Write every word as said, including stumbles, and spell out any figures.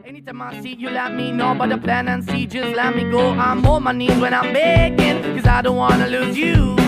Anytime I see you, let me know about the plan and see, just let me go. I'm on my knees when I'm begging, cause I don't wanna lose you.